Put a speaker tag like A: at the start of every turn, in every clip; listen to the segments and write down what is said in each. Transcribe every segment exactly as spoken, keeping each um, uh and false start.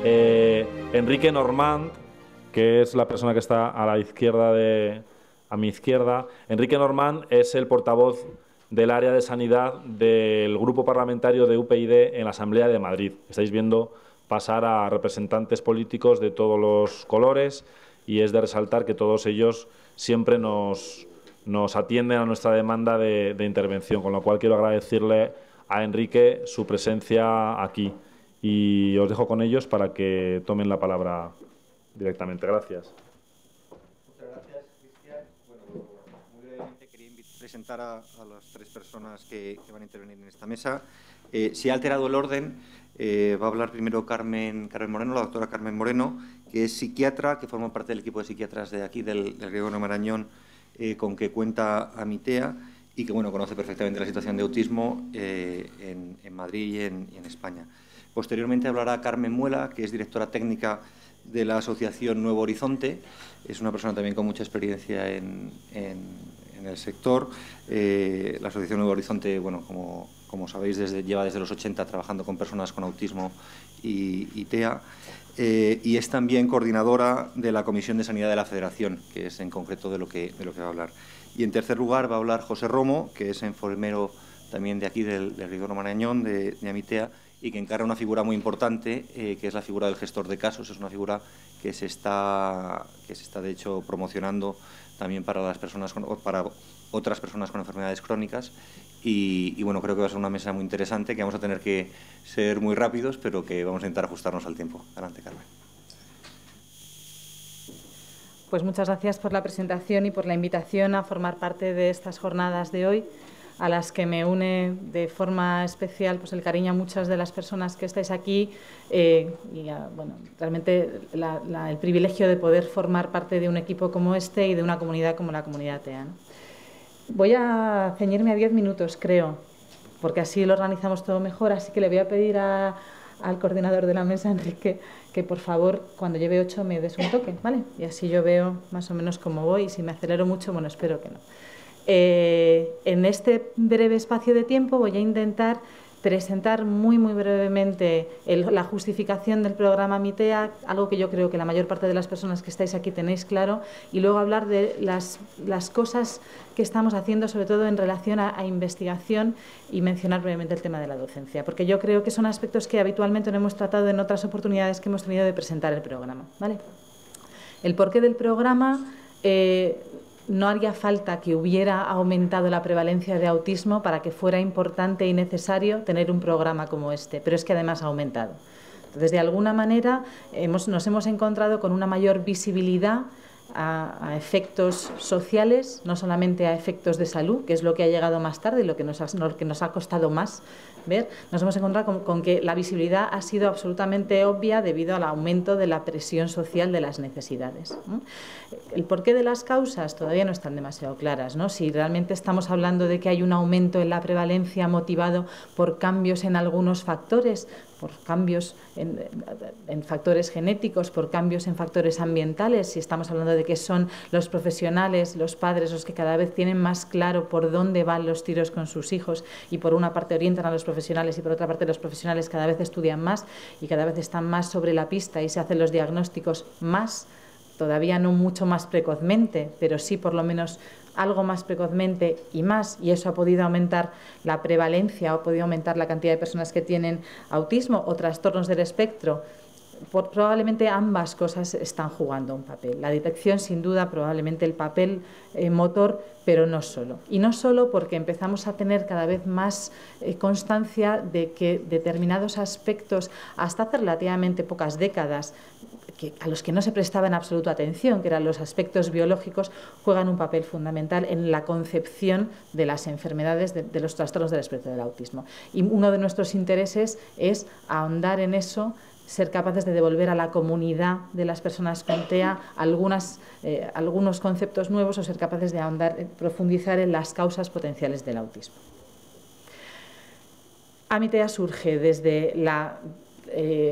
A: Eh, Enrique Normand, que es la persona que está a la izquierda de, a mi izquierda. Enrique Normand es el portavoz del área de sanidad del grupo parlamentario de U P YD en la Asamblea de Madrid. Estáis viendo pasar a representantes políticos de todos los colores y es de resaltar que todos ellos siempre nos, nos atienden a nuestra demanda de, de intervención, con lo cual quiero agradecerle a Enrique su presencia aquí y os dejo con ellos para que tomen la palabra directamente. Gracias.
B: Muchas gracias, Cristian. Bueno, muy brevemente quería presentar a, a las tres personas que, que van a intervenir en esta mesa. Eh, si ha alterado el orden, eh, va a hablar primero Carmen, Carmen Moreno, la doctora Carmen Moreno, que es psiquiatra, que forma parte del equipo de psiquiatras de aquí, del, del Gregorio Marañón, eh, con que cuenta Amitea y que bueno, conoce perfectamente la situación de autismo eh, en, en Madrid y en, y en España. Posteriormente hablará Carmen Muela, que es directora técnica de la Asociación Nuevo Horizonte. Es una persona también con mucha experiencia en, en, en el sector. Eh, la Asociación Nuevo Horizonte, bueno, como, como sabéis, desde, lleva desde los ochenta trabajando con personas con autismo y, y T E A. Eh, y es también coordinadora de la Comisión de Sanidad de la Federación, que es en concreto de lo que, de lo que va a hablar. Y en tercer lugar va a hablar José Romo, que es enfermero también de aquí, del, del Gregorio Marañón, de, de Amitea, y que encarna una figura muy importante, eh, que es la figura del gestor de casos. Es una figura que se está, que se está de hecho, promocionando también para, las personas con, para otras personas con enfermedades crónicas. Y, y, bueno, creo que va a ser una mesa muy interesante, que vamos a tener que ser muy rápidos, pero que vamos a intentar ajustarnos al tiempo. Adelante, Carmen.
C: Pues muchas gracias por la presentación y por la invitación a formar parte de estas jornadas de hoy, a las que me une de forma especial pues el cariño a muchas de las personas que estáis aquí eh, y a, bueno, realmente la, la, el privilegio de poder formar parte de un equipo como este y de una comunidad como la comunidad T E A, ¿no? Voy a ceñirme a diez minutos, creo, porque así lo organizamos todo mejor, así que le voy a pedir a, al coordinador de la mesa, Enrique, que por favor, cuando lleve ocho me des un toque, ¿vale? Y así yo veo más o menos cómo voy, y si me acelero mucho, bueno, espero que no. Eh, en este breve espacio de tiempo voy a intentar presentar muy, muy brevemente el, la justificación del programa Amitea, algo que yo creo que la mayor parte de las personas que estáis aquí tenéis claro, y luego hablar de las, las cosas que estamos haciendo, sobre todo en relación a, a investigación, y mencionar brevemente el tema de la docencia, porque yo creo que son aspectos que habitualmente no hemos tratado en otras oportunidades que hemos tenido de presentar el programa, ¿vale? El porqué del programa. Eh, No haría falta que hubiera aumentado la prevalencia de autismo para que fuera importante y necesario tener un programa como este, pero es que además ha aumentado. Entonces, de alguna manera, hemos, nos hemos encontrado con una mayor visibilidad a, a efectos sociales, no solamente a efectos de salud, que es lo que ha llegado más tarde y lo que nos ha, lo que nos ha costado más ver. Nos hemos encontrado con, con que la visibilidad ha sido absolutamente obvia debido al aumento de la presión social de las necesidades, ¿no? El porqué de las causas todavía no están demasiado claras, ¿no? Si realmente estamos hablando de que hay un aumento en la prevalencia motivado por cambios en algunos factores, por cambios en, en factores genéticos, por cambios en factores ambientales, si estamos hablando de que son los profesionales, los padres, los que cada vez tienen más claro por dónde van los tiros con sus hijos y por una parte orientan a los profesionales y por otra parte los profesionales cada vez estudian más y cada vez están más sobre la pista y se hacen los diagnósticos más, todavía no mucho más precozmente, pero sí por lo menos algo más precozmente y más, y eso ha podido aumentar la prevalencia, ha podido aumentar la cantidad de personas que tienen autismo o trastornos del espectro. Por, probablemente ambas cosas están jugando un papel. La detección, sin duda, probablemente el papel eh, motor, pero no solo. Y no solo porque empezamos a tener cada vez más eh, constancia de que determinados aspectos, hasta hace relativamente pocas décadas, que, a los que no se prestaba en absoluto atención, que eran los aspectos biológicos, juegan un papel fundamental en la concepción de las enfermedades, de, de los trastornos del espectro del autismo. Y uno de nuestros intereses es ahondar en eso, ser capaces de devolver a la comunidad de las personas con T E A algunas, eh, algunos conceptos nuevos o ser capaces de ahondar, profundizar en las causas potenciales del autismo. Amitea surge desde la... Eh,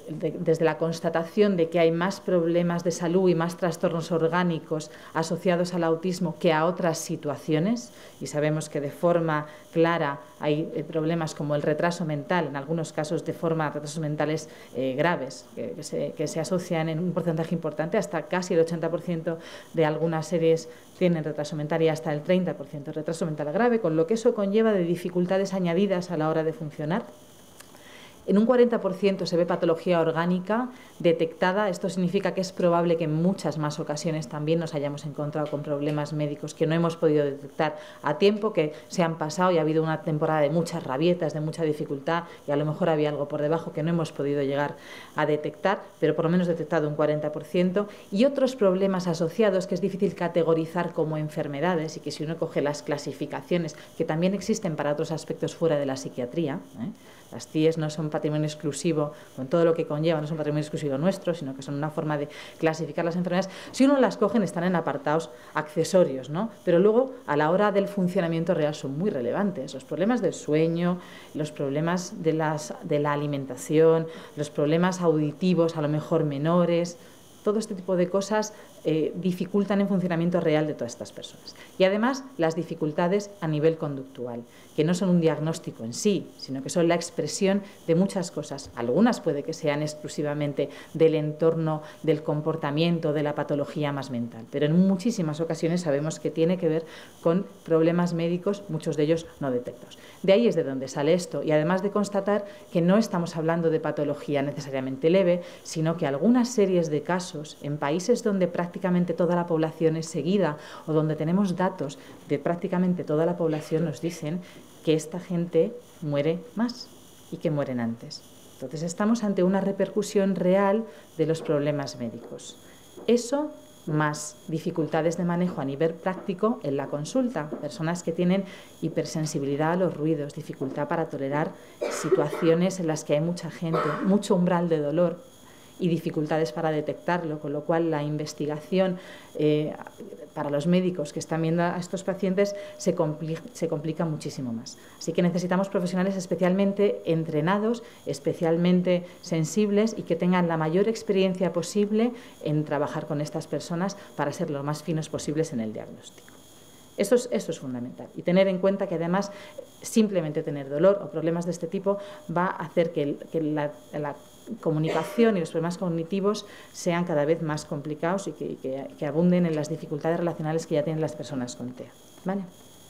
C: de, desde la constatación de que hay más problemas de salud y más trastornos orgánicos asociados al autismo que a otras situaciones, y sabemos que de forma clara hay eh, problemas como el retraso mental, en algunos casos de forma retrasos mentales eh, graves, que, que, se, que se asocian en un porcentaje importante, hasta casi el ochenta por ciento de algunas series tienen retraso mental y hasta el treinta por ciento retraso mental grave, con lo que eso conlleva de dificultades añadidas a la hora de funcionar. En un cuarenta por ciento se ve patología orgánica detectada. Esto significa que es probable que en muchas más ocasiones también nos hayamos encontrado con problemas médicos que no hemos podido detectar a tiempo, que se han pasado y ha habido una temporada de muchas rabietas, de mucha dificultad, y a lo mejor había algo por debajo que no hemos podido llegar a detectar, pero por lo menos detectado un cuarenta por ciento. Y otros problemas asociados que es difícil categorizar como enfermedades, y que si uno coge las clasificaciones que también existen para otros aspectos fuera de la psiquiatría, ¿eh? Las C I E S no son patrimonio exclusivo, con todo lo que conlleva, no son patrimonio exclusivo nuestro, sino que son una forma de clasificar las enfermedades. Si uno las coge, están en apartados accesorios, ¿no? Pero luego, a la hora del funcionamiento real, son muy relevantes. Los problemas del sueño, los problemas de, las, de la alimentación, los problemas auditivos, a lo mejor menores, todo este tipo de cosas eh, dificultan el funcionamiento real de todas estas personas. Y además, las dificultades a nivel conductual, que no son un diagnóstico en sí, sino que son la expresión de muchas cosas. Algunas puede que sean exclusivamente del entorno, del comportamiento, de la patología más mental, pero en muchísimas ocasiones sabemos que tiene que ver con problemas médicos, muchos de ellos no detectados. De ahí es de donde sale esto, y además de constatar que no estamos hablando de patología necesariamente leve, sino que algunas series de casos en países donde prácticamente toda la población es seguida o donde tenemos datos de prácticamente toda la población nos dicen que esta gente muere más y que mueren antes. Entonces estamos ante una repercusión real de los problemas médicos. Eso más dificultades de manejo a nivel práctico en la consulta, personas que tienen hipersensibilidad a los ruidos, dificultad para tolerar situaciones en las que hay mucha gente, mucho umbral de dolor y dificultades para detectarlo, con lo cual la investigación eh, para los médicos que están viendo a estos pacientes se complica, se complica muchísimo más. Así que necesitamos profesionales especialmente entrenados, especialmente sensibles y que tengan la mayor experiencia posible en trabajar con estas personas para ser lo más finos posibles en el diagnóstico. Esto es, esto es fundamental. Y tener en cuenta que además simplemente tener dolor o problemas de este tipo va a hacer que, el, que la, la comunicación y los problemas cognitivos sean cada vez más complicados y que, que, que abunden en las dificultades relacionales que ya tienen las personas con T E A. ¿Vale?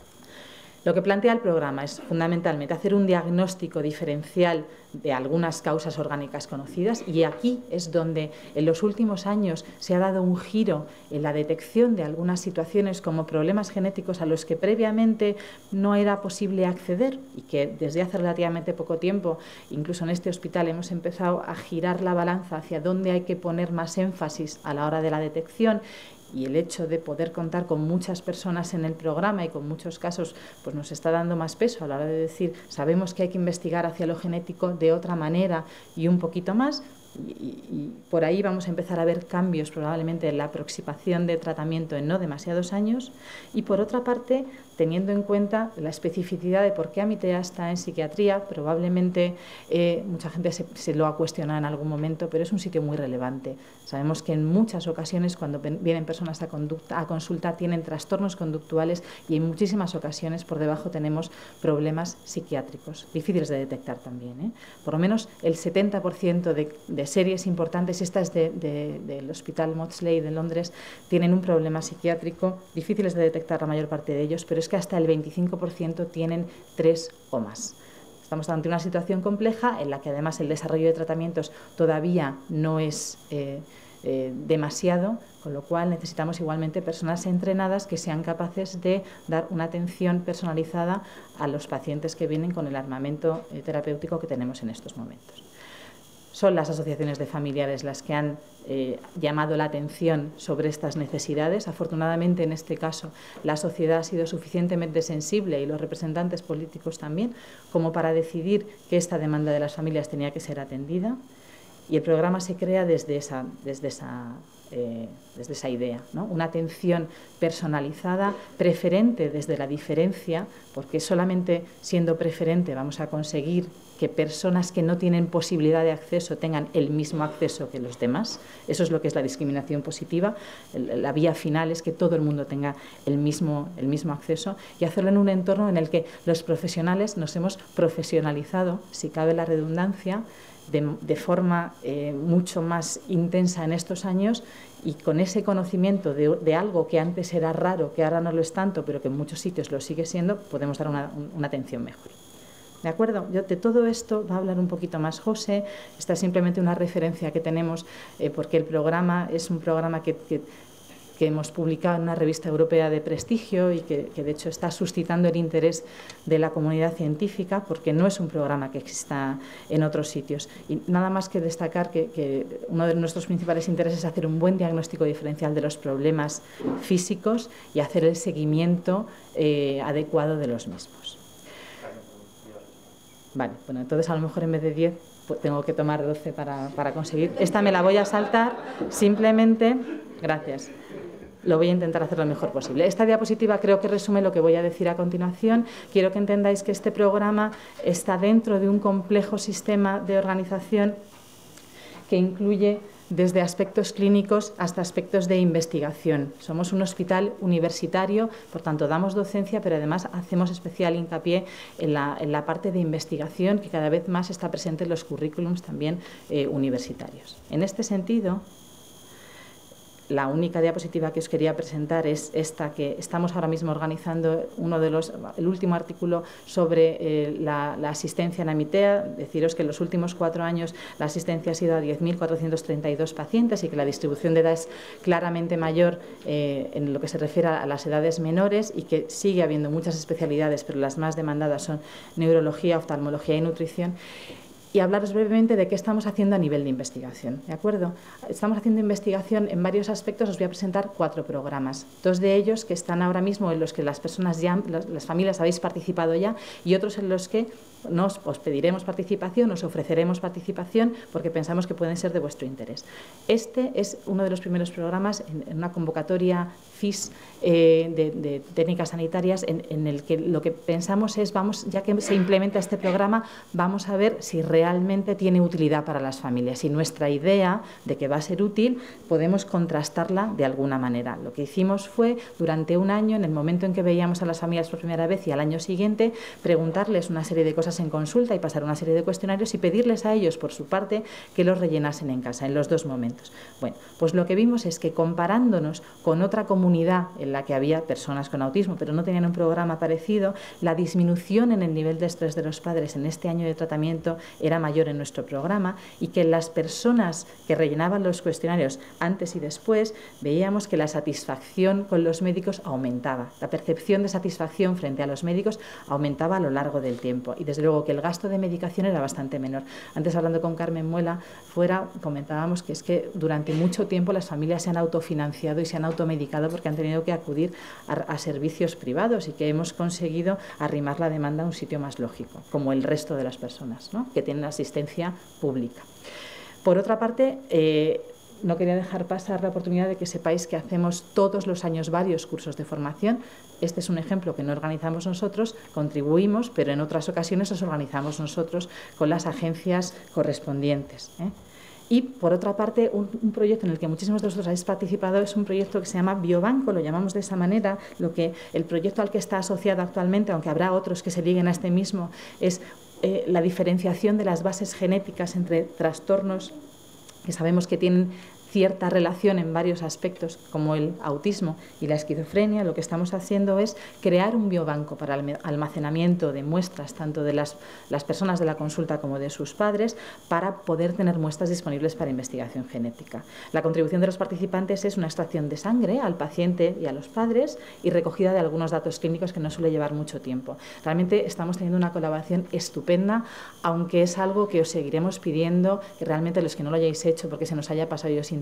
C: Lo que plantea el programa es fundamentalmente hacer un diagnóstico diferencial de algunas causas orgánicas conocidas, y aquí es donde en los últimos años se ha dado un giro en la detección de algunas situaciones como problemas genéticos a los que previamente no era posible acceder y que desde hace relativamente poco tiempo, incluso en este hospital, hemos empezado a girar la balanza hacia dónde hay que poner más énfasis a la hora de la detección. Y el hecho de poder contar con muchas personas en el programa y con muchos casos pues nos está dando más peso a la hora de decir, sabemos que hay que investigar hacia lo genético de otra manera y un poquito más, y, y por ahí vamos a empezar a ver cambios probablemente en la aproximación de tratamiento en no demasiados años. Y por otra parte, teniendo en cuenta la especificidad de por qué Amitea está en psiquiatría, probablemente eh, mucha gente se, se lo ha cuestionado en algún momento, pero es un sitio muy relevante. Sabemos que en muchas ocasiones cuando vienen personas a, conducta, a consulta tienen trastornos conductuales y en muchísimas ocasiones por debajo tenemos problemas psiquiátricos, difíciles de detectar también, ¿eh? Por lo menos el setenta por ciento de, de series importantes, estas de, de, del Hospital Maudsley de Londres, tienen un problema psiquiátrico, difíciles de detectar la mayor parte de ellos, pero es que hasta el veinticinco por ciento tienen tres o más. Estamos ante una situación compleja en la que además el desarrollo de tratamientos todavía no es eh, eh, demasiado, con lo cual necesitamos igualmente personas entrenadas que sean capaces de dar una atención personalizada a los pacientes que vienen con el armamento eh, terapéutico que tenemos en estos momentos. Son las asociaciones de familiares las que han eh, llamado la atención sobre estas necesidades. Afortunadamente, en este caso, la sociedad ha sido suficientemente sensible y los representantes políticos también, como para decidir que esta demanda de las familias tenía que ser atendida. Y el programa se crea desde esa, desde esa eh, desde esa idea, ¿no? Una atención personalizada, preferente desde la diferencia, porque solamente siendo preferente vamos a conseguir que personas que no tienen posibilidad de acceso tengan el mismo acceso que los demás. Eso es lo que es la discriminación positiva. La vía final es que todo el mundo tenga el mismo, el mismo acceso y hacerlo en un entorno en el que los profesionales nos hemos profesionalizado, si cabe la redundancia, de, de forma eh, mucho más intensa en estos años, y con ese conocimiento de, de algo que antes era raro, que ahora no lo es tanto, pero que en muchos sitios lo sigue siendo, podemos dar una, una atención mejor. ¿De acuerdo? Yo, de todo esto va a hablar un poquito más José. Esta es simplemente una referencia que tenemos, eh, porque el programa es un programa que, que, que hemos publicado en una revista europea de prestigio y que, que de hecho está suscitando el interés de la comunidad científica, porque no es un programa que exista en otros sitios. Y nada más que destacar que, que uno de nuestros principales intereses es hacer un buen diagnóstico diferencial de los problemas físicos y hacer el seguimiento eh, adecuado de los mismos. Vale, bueno, entonces a lo mejor en vez de diez pues tengo que tomar doce para, para conseguir. Esta me la voy a saltar, simplemente, gracias, lo voy a intentar hacer lo mejor posible. Esta diapositiva creo que resume lo que voy a decir a continuación. Quiero que entendáis que este programa está dentro de un complejo sistema de organización que incluye desde aspectos clínicos hasta aspectos de investigación. Somos un hospital universitario, por tanto damos docencia, pero además hacemos especial hincapié en la, en la parte de investigación que cada vez más está presente en los currículums también eh, universitarios. En este sentido, la única diapositiva que os quería presentar es esta, que estamos ahora mismo organizando uno de los, el último artículo sobre eh, la, la asistencia en Amitea. Deciros que en los últimos cuatro años la asistencia ha sido a diez mil cuatrocientos treinta y dos pacientes y que la distribución de edad es claramente mayor eh, en lo que se refiere a las edades menores, y que sigue habiendo muchas especialidades, pero las más demandadas son neurología, oftalmología y nutrición. Y hablaros brevemente de qué estamos haciendo a nivel de investigación, ¿de acuerdo? Estamos haciendo investigación en varios aspectos. Os voy a presentar cuatro programas, dos de ellos que están ahora mismo en los que las personas ya, las familias habéis participado ya, y otros en los que nos, os pediremos participación, os ofreceremos participación porque pensamos que pueden ser de vuestro interés. Este es uno de los primeros programas en, en una convocatoria F I S eh, de, de técnicas sanitarias en, en el que lo que pensamos es, vamos, ya que se implementa este programa, vamos a ver si realmente tiene utilidad para las familias. Y nuestra idea de que va a ser útil podemos contrastarla de alguna manera. Lo que hicimos fue, durante un año, en el momento en que veíamos a las familias por primera vez y al año siguiente, preguntarles una serie de cosas en consulta y pasar una serie de cuestionarios y pedirles a ellos, por su parte, que los rellenasen en casa, en los dos momentos. Bueno, pues lo que vimos es que, comparándonos con otra comunidad en la que había personas con autismo, pero no tenían un programa parecido, la disminución en el nivel de estrés de los padres en este año de tratamiento era mayor en nuestro programa, y que las personas que rellenaban los cuestionarios antes y después, veíamos que la satisfacción con los médicos aumentaba. La percepción de satisfacción frente a los médicos aumentaba a lo largo del tiempo, y desde luego que el gasto de medicación era bastante menor. Antes, hablando con Carmen Muela fuera, comentábamos que es que durante mucho tiempo las familias se han autofinanciado y se han automedicado porque han tenido que acudir a, a servicios privados, y que hemos conseguido arrimar la demanda a un sitio más lógico, como el resto de las personas, ¿no?, que tienen asistencia pública. Por otra parte, eh, no quería dejar pasar la oportunidad de que sepáis que hacemos todos los años varios cursos de formación. Este es un ejemplo que no organizamos nosotros, contribuimos, pero en otras ocasiones los organizamos nosotros con las agencias correspondientes, ¿eh? Y, por otra parte, un, un proyecto en el que muchísimos de vosotros habéis participado es un proyecto que se llama Biobanco, lo llamamos de esa manera. Lo que el proyecto al que está asociado actualmente, aunque habrá otros que se liguen a este mismo, es eh, la diferenciación de las bases genéticas entre trastornos que sabemos que tienen cierta relación en varios aspectos, como el autismo y la esquizofrenia. Lo que estamos haciendo es crear un biobanco para el almacenamiento de muestras, tanto de las, las personas de la consulta como de sus padres, para poder tener muestras disponibles para investigación genética. La contribución de los participantes es una extracción de sangre al paciente y a los padres y recogida de algunos datos clínicos, que no suele llevar mucho tiempo. Realmente estamos teniendo una colaboración estupenda, aunque es algo que os seguiremos pidiendo que realmente, los que no lo hayáis hecho porque se nos haya pasado y os interesa,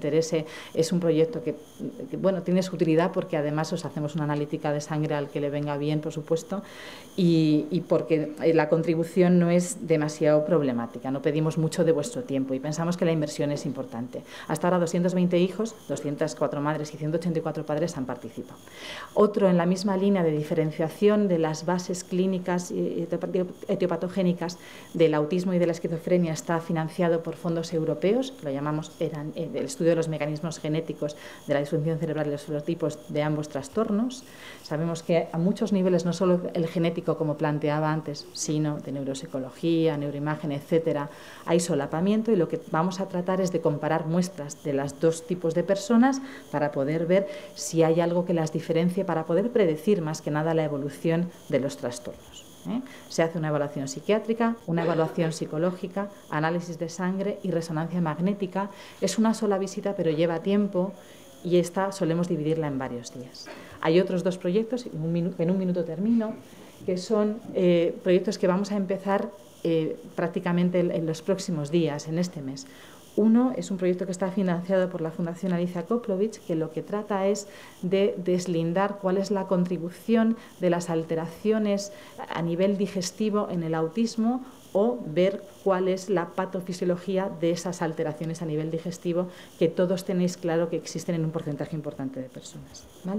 C: interese, es un proyecto que, que bueno, tiene su utilidad porque además os hacemos una analítica de sangre al que le venga bien, por supuesto, y, y porque la contribución no es demasiado problemática, no pedimos mucho de vuestro tiempo y pensamos que la inversión es importante. Hasta ahora doscientos veinte hijos, doscientas cuatro madres y ciento ochenta y cuatro padres han participado. Otro en la misma línea de diferenciación de las bases clínicas y etiopatogénicas del autismo y de la esquizofrenia está financiado por fondos europeos, lo llamamos eran, eh, el estudio de los mecanismos genéticos de la disfunción cerebral y los ferotipos de ambos trastornos. Sabemos que a muchos niveles, no solo el genético como planteaba antes, sino de neuropsicología, neuroimagen, etcétera, hay solapamiento y lo que vamos a tratar es de comparar muestras de los dos tipos de personas para poder ver si hay algo que las diferencie, para poder predecir más que nada la evolución de los trastornos. ¿eh? Se hace una evaluación psiquiátrica, una evaluación psicológica, análisis de sangre y resonancia magnética. Es una sola visita, pero lleva tiempo y esta solemos dividirla en varios días. Hay otros dos proyectos, en un minuto, en un minuto termino, que son eh, proyectos que vamos a empezar eh, prácticamente en, en los próximos días, en este mes. Uno es un proyecto que está financiado por la Fundación Alicia Koplovich, que lo que trata es de deslindar cuál es la contribución de las alteraciones a nivel digestivo en el autismo o ver cuál es la patofisiología de esas alteraciones a nivel digestivo que todos tenéis claro que existen en un porcentaje importante de personas, ¿vale?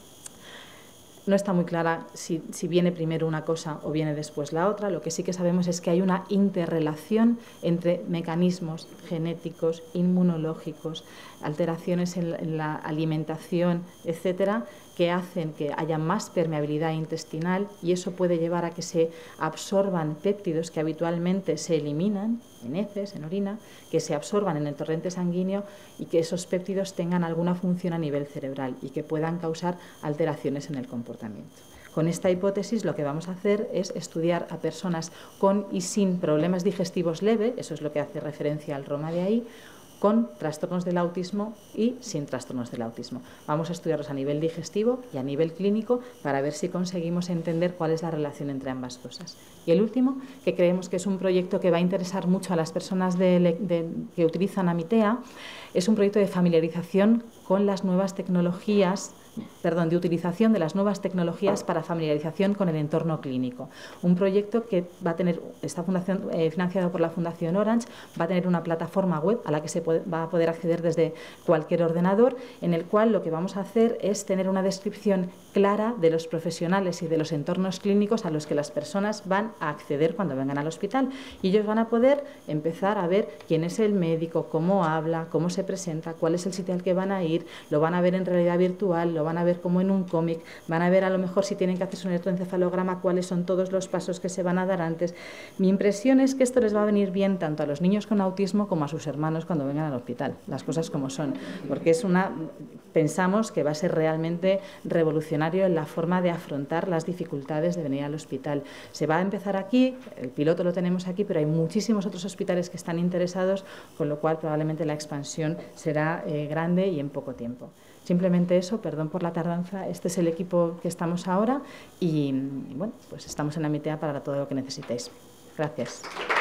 C: No está muy clara si, si viene primero una cosa o viene después la otra. Lo que sí que sabemos es que hay una interrelación entre mecanismos genéticos, inmunológicos, alteraciones en, en la alimentación, etcétera, que hacen que haya más permeabilidad intestinal y eso puede llevar a que se absorban péptidos que habitualmente se eliminan en heces, en orina, que se absorban en el torrente sanguíneo y que esos péptidos tengan alguna función a nivel cerebral y que puedan causar alteraciones en el comportamiento. Con esta hipótesis lo que vamos a hacer es estudiar a personas con y sin problemas digestivos leves, eso es lo que hace referencia al ROMA de ahí, con trastornos del autismo y sin trastornos del autismo. Vamos a estudiarlos a nivel digestivo y a nivel clínico para ver si conseguimos entender cuál es la relación entre ambas cosas. Y el último, que creemos que es un proyecto que va a interesar mucho a las personas de, de, que utilizan Amitea, es un proyecto de familiarización con las nuevas tecnologías, perdón, de utilización de las nuevas tecnologías para familiarización con el entorno clínico. Un proyecto que va a tener, está fundación, eh, financiado por la Fundación Orange, va a tener una plataforma web a la que se puede, va a poder acceder desde cualquier ordenador, en el cual lo que vamos a hacer es tener una descripción clara de los profesionales y de los entornos clínicos a los que las personas van a acceder cuando vengan al hospital. Y ellos van a poder empezar a ver quién es el médico, cómo habla, cómo se presenta, cuál es el sitio al que van a ir, lo van a ver en realidad virtual, lo van a ver como en un cómic, van a ver a lo mejor si tienen que hacerse un electroencefalograma, cuáles son todos los pasos que se van a dar antes. Mi impresión es que esto les va a venir bien tanto a los niños con autismo como a sus hermanos cuando vengan al hospital, las cosas como son, porque es una, pensamos que va a ser realmente revolucionario en la forma de afrontar las dificultades de venir al hospital. Se va a empezar aquí, el piloto lo tenemos aquí, pero hay muchísimos otros hospitales que están interesados, con lo cual probablemente la expansión será eh, grande y en poco tiempo. Simplemente eso, perdón por la tardanza, este es el equipo que estamos ahora y, y bueno, pues estamos en Amitea para todo lo que necesitéis. Gracias.